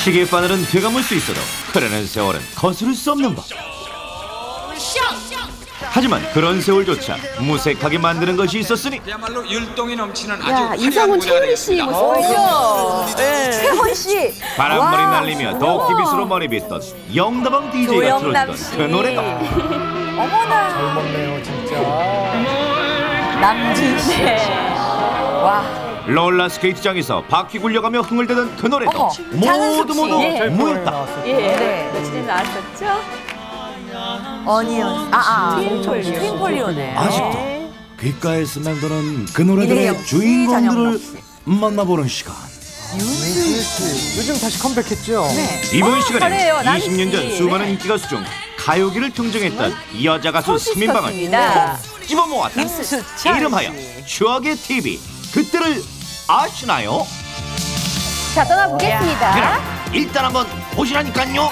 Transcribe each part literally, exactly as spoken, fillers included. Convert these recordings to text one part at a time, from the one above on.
시계 바늘은 되감을 수 있어도 흐르는 세월은 거스를 수 없는 법. 하지만 그런 세월조차 무색하게 만드는 것이 있었으니 그야말로 율동이 넘치는 야, 아주 이상훈 최유리 씨 모습이죠. 최헌 씨. 바람머리 날리며 도끼빗으로 머리 빗던 영다방 디제이가 틀어주던 그 노래가 어머나. 잘 먹네요, 진짜. 남진 씨. 와. 롤러스케이트장에서 바퀴 굴려가며 흥을대던 그 노래도 어머, 모두 모두 예. 무였다. 예, 네. 며칠 전에 나왔었죠. 어니언. 아, 아. 트윈폴리오네. 아직도 귓가에서 맴도는 그 노래들의 이래영 씨, 주인공들을 전영록 씨. 만나보는 시간. 윤슬 씨. 요즘 다시 컴백했죠? 네. 이번 어, 시간에 잘해요, 나미 이십 년 전 씨. 수많은 인기 가수 중 가요계를 경쟁했던 여자 가수 삼 인방을 소시스터입니다. 집어 모았다. 이수찬 이름하여 씨. 추억의 티비. 그때를 아시나요? 자, 떠나보겠습니다. 그럼 일단 한번 보시라니까요.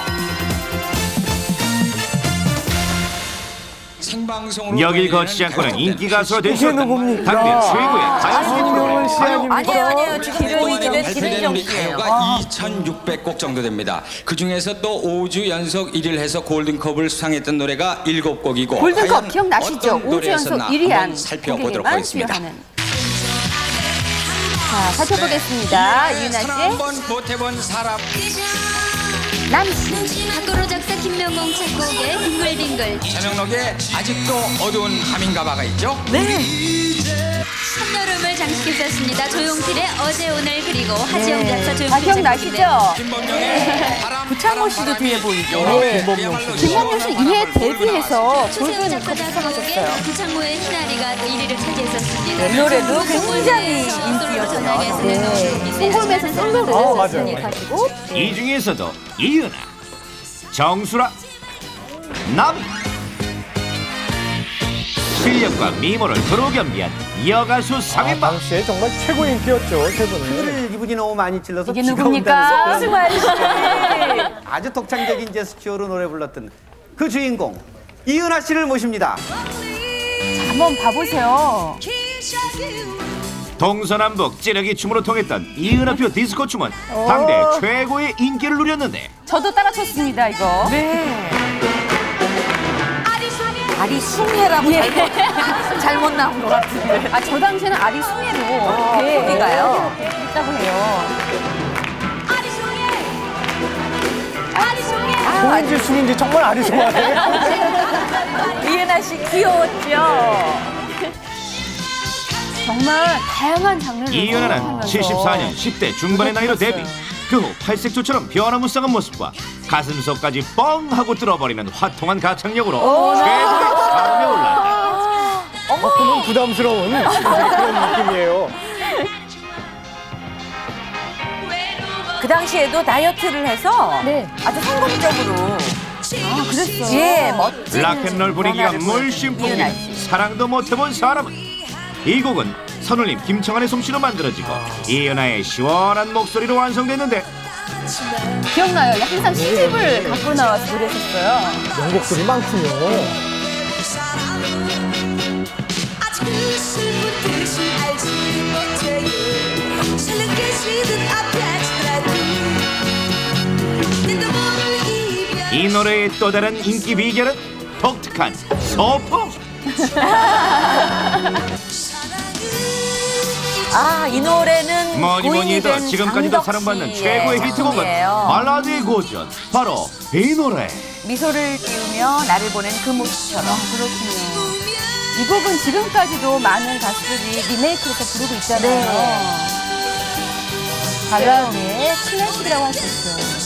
생방송으로 여길 거치지 않고는 인기 가수가 되셨던 뭡니까? 당대 최고의 가요계 프로그램 씨 가요. 아닙니까? 아니에요, 아니에요. 기른이 기른 발표된 기른정 우리 씨예요. 가요가 이천육백 곡 정도 됩니다. 그 중에서 또 오 주 연속 일 위를 해서 골든컵을 수상했던 노래가 일곱 곡이고 골든컵 과연 기억나시죠? 어떤 오 주 연속 노래였었나 일 위 한 한번 살펴보도록 곡에만 하겠습니다. 수여하는. 자, 살펴보겠습니다. 네, 이윤아 사랑 씨. 한번 보태본 사람. 남씨. 박고로 작사 김명공 작곡의 빙글빙글 전영록에 아직도 어두운 가민가바가 있죠? 네. 한여름을 장식했었습니다. 조용필의 어제 오늘 그리고 하지영 작사 다 조용필 기억나시죠? 김범용의 바람 구창모 바람, 씨도 바람이 뒤에 보이죠? 여러 네. 김범용 씨. 김범용 씨 이해 데뷔해서 최세훈 골든 작사 작곡의 수상하셨어요. 구창모의 희나리가 또 일 위를 차지했었습니다. 이 노래도 굉장히 인기였어요. 네. 송골매에서 솔로를 어, 맞아요, 진입하시고 이 중에서도 이은아, 정수라, 남이 실력과 미모를 도로 겸비한 여가수 삼 아, 인방. 당시에 정말 최고 인기였죠, 세 분은. 오늘 이분이 너무 많이 찔러서 이게 비가 누굽니까? 온다는 승환 씨. 아주 독창적인 제스처로 노래 불렀던 그 주인공 이은하 씨를 모십니다. 자, 한번 봐보세요. 동서남북 찌르기 춤으로 통했던 이은하표 디스코 춤은 당대 최고의 인기를 누렸는데 저도 따라 췄습니다, 이거. 네. 아리 숭해라고 잘못, 잘못 나온 것 같은데. 아, 저 당시에는 아리 숭해로 거기가요 했다고 해요. 송인지 숭인지 정말 아리송하네. 이은하 씨 귀여웠죠? 정말 다양한 장르를 이은하는 선택하면서 칠십사 년 십 대 중반의 나이로 데뷔. 그 후 팔색조처럼 변화무쌍한 모습과 가슴속까지 뻥 하고 뚫어버리는 화통한 가창력으로 최고의 사람에 올랐다. 조금은 부담스러운 그런 느낌이에요. 그 당시에도 다이어트를 해서 네. 아주 성공적으로 아, 그랬어요. 예, 멋진 락앤롤 분위기가 변화를 물씬 보여준 이은하 풍기는 씨. 사랑도 못해본 사람은 이 곡은 선울림 김청한의 솜씨로 만들어지고 이은하의 시원한 목소리로 완성됐는데 기억나요? 항상 시집을 갖고 나와서 노래했었어요. 명곡들이 많군요. 이 노래의 또 다른 인기 비결은 독특한 소품. 아, 이 노래는 뭐니 뭐니 해도 고인이 된 지금까지도 장덕 사랑받는 씨의 최고의 히트곡은 작품이에요. 발라드의 고전 바로 이 노래. 미소를 띄우며 나를 보낸 그 모습처럼. 그렇군요. 이 곡은 지금까지도 많은 가수들이 리메이크해서 부르고 있잖아요. 네. 발라드의 클래식이라고 할 수 있어요.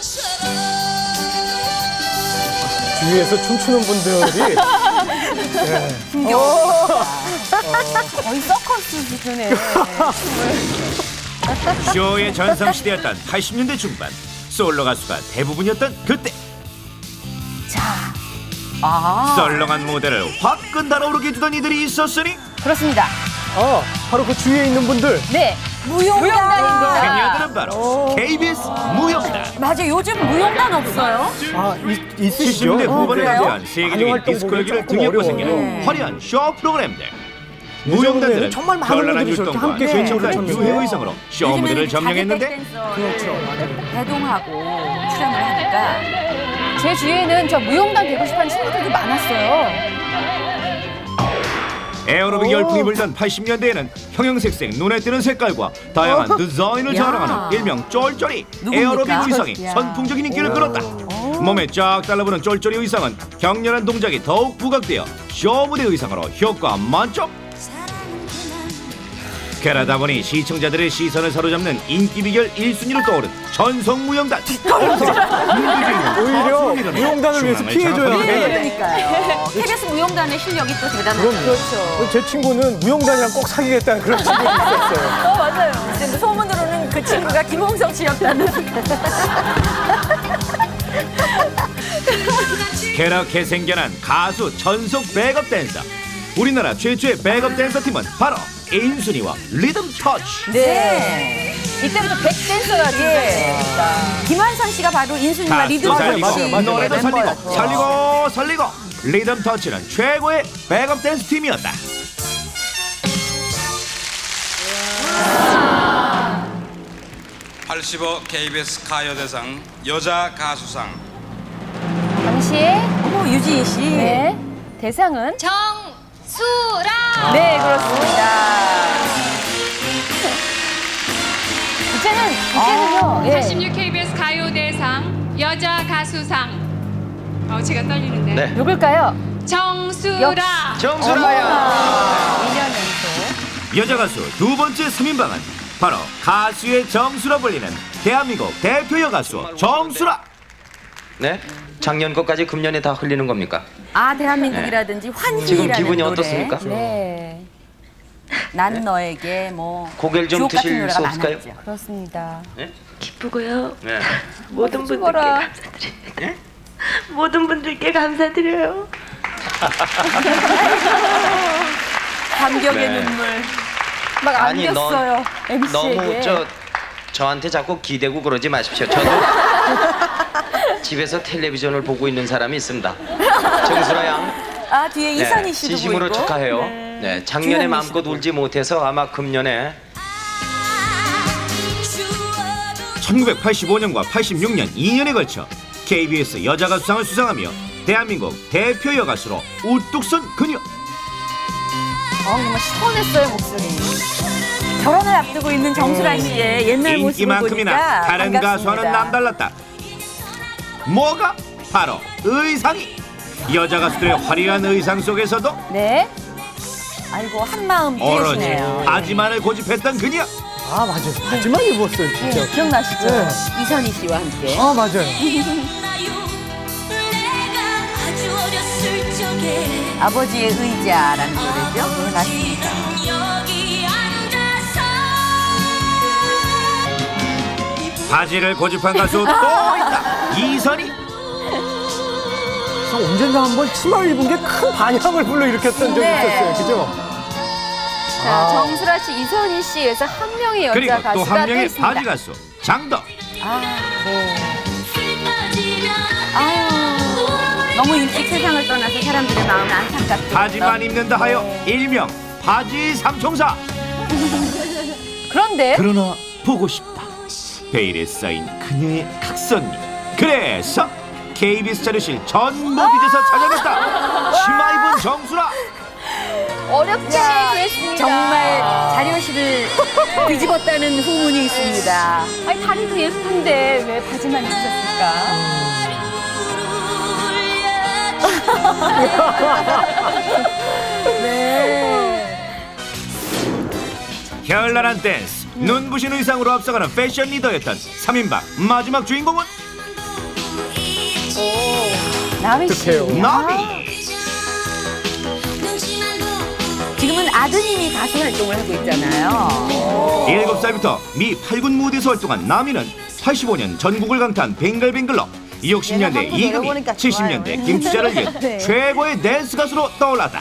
주위에서 춤추는 분들이 네. 거의 서커스 수준의 쇼의 전성시대였던 팔십 년대 중반 솔로 가수가 대부분이었던 그때 자, 아, 썰렁한 무대를 화끈 달아오르게 해주던 이들이 있었으니 그렇습니다. 아, 바로 그 주위에 있는 분들. 네, 무용단입니다. 그녀들은 바로 케이비에스 무용단. 맞아, 요즘 무용단 없어요? 아, 이, 있으시죠? 칠십 년대 후반에 그래요? 탄생한 세계적인 활동 디스코 보기 열기를 조금 등에 업고 어려워요. 생기는 네. 화려한 쇼 프로그램들. 무용단들은 정말 많은 별난한 분들이 저렇게 율동과 함께 최첨단 그렇죠. 유해 의상으로 쇼 무대를 점령했는데 그렇죠. 대동하고 출연을 하니까 제 주위에는 저 무용단 되고 싶어하는 친구들도 많았어요. 에어로빅 열풍이 불던 팔십 년대에는 형형색색 눈에 띄는 색깔과 다양한 디자인을 야. 자랑하는 일명 쫄쫄이 누굽니까? 에어로빅 의상이 야. 선풍적인 인기를 끌었다. 몸에 쫙 달라붙는 쫄쫄이 의상은 격렬한 동작이 더욱 부각되어 쇼 무대 의상으로 효과 만점. 그러다 보니 시청자들의 시선을 사로잡는 인기 비결 일 순위로 떠오른 전성무용단. 오히려 무용단을 위해서 피해줘야 네, 돼. 그러니까요. 케이비에스 무용단의 실력이 또 대단하죠. 그럼요. 제 친구는 무용단이랑 꼭 사귀겠다는 그런 친구가 있었어요. 어, 맞아요. 근데 소문으로는 그 친구가 김홍석 씨였다는. 그렇게 생겨난 가수 전속 백업 댄서. 우리나라 최초의 백업 댄서 팀은 바로 인순이와 리듬 터치. 네. 이때부터 백댄서가 등장했습니다. 김한선 씨가 바로 인순이와 리듬 가수 터치 살리고 맞아요, 맞아요. 노래도 살리고 멤버였죠. 살리고 살리고 리듬 터치는 최고의 백업 댄스 팀이었다. 팔십오 케이비에스 가요대상 여자 가수상 당시에 어머 유지인 씨. 네. 대상은 정수라. 네 그렇습니다. 이제는 이제는요. 예. 팔십육 케이비에스 가요대상 여자 가수상. 어, 제가 떨리는데. 네. 누굴까요? 정수라. 정수라야. 일 년 연속. 여자 가수 두 번째 삼 인방은 바로 가수의 정수라 불리는 대한민국 대표 여가수 정수라. 네? 작년 것까지 금년에 다 흘리는 겁니까? 아 대한민국이라든지 환희라는 지금 기분이 노래. 어떻습니까? 네. 난 너에게 뭐 고개를 좀 주옥 같은 드실 노래가 수 없을까요? 많았죠. 그렇습니다. 기쁘고요. 네. 모든 분들께 죽어라. 감사드려요. 모든 분들께 감사드려요. 감격의 네. 눈물 막 아니, 너- 안겼어요. 엠씨에게. 너무 저 저한테 자꾸 기대고 그러지 마십시오. 저도 집에서 텔레비전을 보고 있는 사람이 있습니다. 정수라 양. 아 뒤에 이선희 씨도 진심으로 보이고. 축하해요. 네. 네, 작년에 주현미 마음껏 씨도 울지 못해서 아마 금년에 천구백팔십오 년과 팔십육 년 이 년에 걸쳐 케이비에스 여자 가수상을 수상하며 대한민국 대표 여가수로 우뚝 선 그녀. 어, 정말 시원했어요 목소리. 결혼을 앞두고 있는 정수라 씨의 옛날 모습을 인기만큼이나 보니까 다른 반갑습니다. 가수와는 남달랐다. 뭐가? 바로 의상이. 여자 가수들의 화려한 의상 속에서도 네. 아이고 한마음 오로지 뛰시네요. 바지만을 고집했던 그녀. 아 맞아요. 바지만 입었어요 진짜. 네, 기억나시죠? 네. 이선희 씨와 함께. 아 맞아요. 아버지의 의자라는 노래죠. 맞습니다. 바지를 고집한 가수 또 있다. 이선희. 그래서 언젠가 한번 치마를 입은 게 큰 반향을 불러일으켰던 적이 네. 있었어요. 그죠? 자, 아. 정수라 씨, 이선희 씨에서 한 명의 여자 그리고 또 가수가 한 명의 있습니다. 바지 가수 장덕. 아, 네. 아유, 너무 일찍 세상을 떠나서 사람들의 마음을 안타깝게. 바지만 입는다 하여 네. 일명 바지 삼총사. 그런데 그러나 보고 싶다. 베일에 쌓인 그녀의 각선미. 그래서 케이비에스 자료실 전부 뒤져서 찾아냈다. 치마 입은 정수라. 어렵게 구했습니다. 정말 자료실을 뒤집었다는 후문이 있습니다. 아니 다리도 예쁜데 왜 바지만 입으셨을까? 네. 현란한 댄스, 눈부신 의상으로 앞서가는 패션 리더였던 삼 인방 마지막 주인공은 나미 씨. 어떡해요? 나비. 지금은 아드님이 가수 활동을 하고 있잖아요. 일곱 살부터 미 팔 군 무대에서 활동한 나미는 팔십오 년 전국을 강타한 뱅글뱅글러, 육십 년대 한번 이금희, 노려보니까 칠십 년대 김수자를 이은 네. 최고의 댄스 가수로 떠올랐다.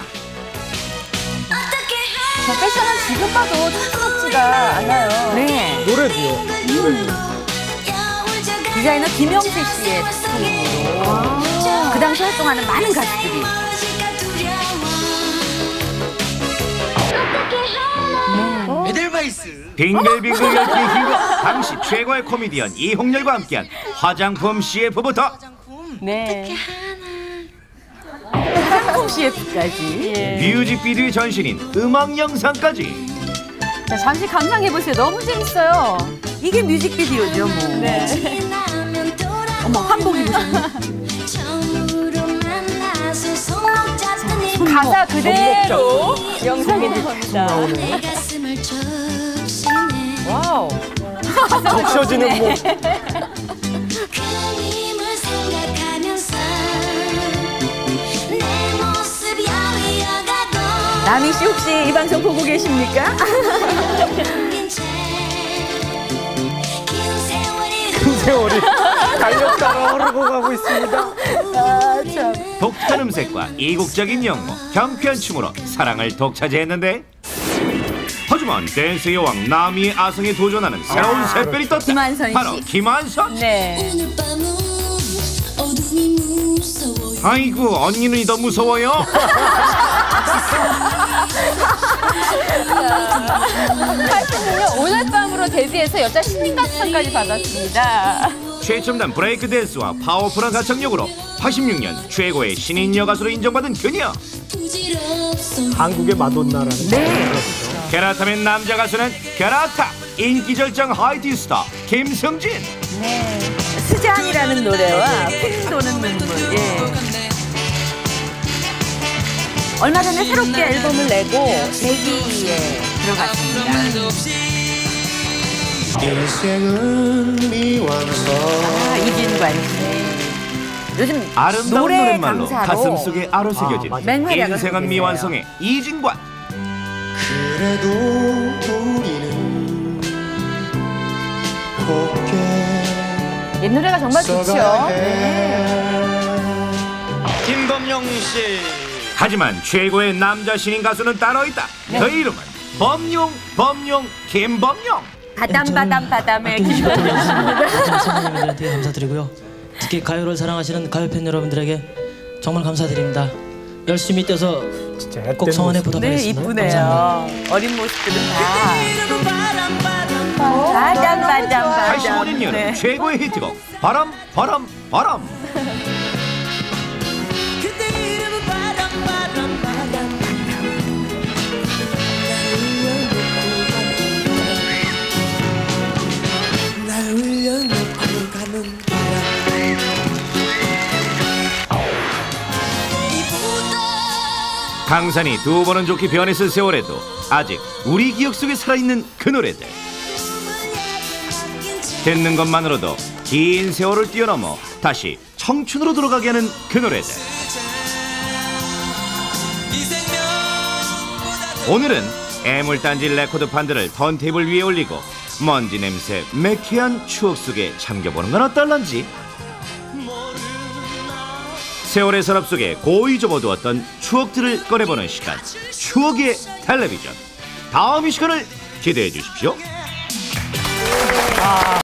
저 패션은 지금 봐도 촌스럽지가 않아요. 네. 노래도요. 노래도. 디자이너 김영세 씨의 작품으로 그 당시 활동하는 많은 가수들이 에델바이스. 빙글빙글 열기의 히로 당시 최고의 코미디언 이홍렬과 함께한 화장품 씨에프부터 네. 화장품 씨에프까지. 예. 뮤직비디오의 전신인 음악 영상까지. 자, 잠시 감상해보세요. 너무 재밌어요. 이게 뮤직비디오죠, 뭐. 네. 어머, 한복 입으셨네. 가사 그대로 영상에 넣습니다. 와우. 적셔지는 뭐. 남희 씨 혹시 이 방송 보고 계십니까? 긴 세월이 달력 따라 흐르고 가고 있습니다. 아, 참. 독특한 음색과 이국적인 영모, 경쾌한 춤으로 사랑을 독차지했는데 하지만 댄스의 여왕 남이의 아성에 도전하는 새로운 아, 샛별이 떴다. 김한선 씨. 바로 김한선. 네. 아이고 언니는 더 무서워요. 팔십 년 오늘 밤으로 데뷔해서 여자 신인가수상까지 받았습니다. 최첨단 브레이크 댄스와 파워풀한 가창력으로 팔십육 년 최고의 신인 여가수로 인정받은 그녀. 한국의 마돈나라는. 네. 게라타맨 남자 가수는 게라타. 인기 절정 하이틴 스타 김승진. 네. 스잔이라는 노래와 핑 도는 눈물. 예. 얼마 전에 새롭게 앨범을 내고 데뷔에 들어갔습니다. 인생은 미완성. 아, 이진관 씨. 요즘 아름다운 노래 노랫말로 강사로 가슴 속에 아로새겨진 아, 맹활약을 인생은 하고 미완성의 이진관. 그래도 우리는 곱게 옛 노래가 정말 좋죠. 네. 김범용 씨. 하지만 최고의 남자 신인 가수는 따로 있다. 네. 그 이름은 범용 범용 김범용. 바담 바담 바담의 김범용 선배님들한테 감사드리고요. 특히 가요를 사랑하시는 가요 팬 여러분들에게 정말 감사드립니다. 열심히 뛰어서 꼭 성원에 보답하겠습니다. 네, 이쁘네요. 어린 모습들은 다. 바담 바담 바담. 팔십오 년 여름 네. 최고의 히트곡 바람 바람 바람. 강산이 두 번은 좋게 변했을 세월에도 아직 우리 기억 속에 살아있는 그 노래들. 듣는 것만으로도 긴 세월을 뛰어넘어 다시 청춘으로 돌아가게 하는 그 노래들. 오늘은 애물단지 레코드판들을 턴테이블 위에 올리고 먼지 냄새 매캐한 추억 속에 잠겨보는 건 어떨런지. 세월의 서랍 속에 고이 접어두었던 추억들을 꺼내보는 시간, 추억의 텔레비전. 다음 이 시간을 기대해 주십시오.